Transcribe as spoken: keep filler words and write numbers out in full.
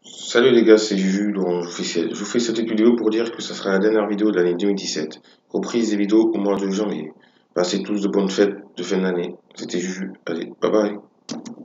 Salut les gars, c'est Juju, donc je vous fais, je vous fais cette vidéo pour dire que ça sera la dernière vidéo de l'année deux mille dix-sept. Reprise des vidéos au mois de janvier. Passez tous de bonnes fêtes de fin d'année. C'était Juju, allez, bye bye.